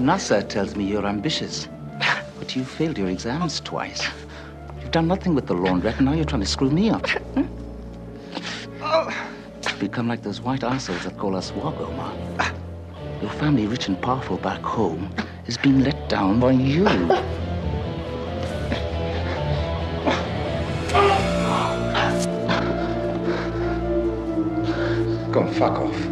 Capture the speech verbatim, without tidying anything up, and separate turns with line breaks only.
NASA tells me you're ambitious, but you failed your exams twice. You've done nothing with the laundrette, and now you're trying to screw me up. Hmm? You've become like those white assholes that call us Wago, man. Your family, rich and powerful back home, is being let down by you.
Go and fuck off.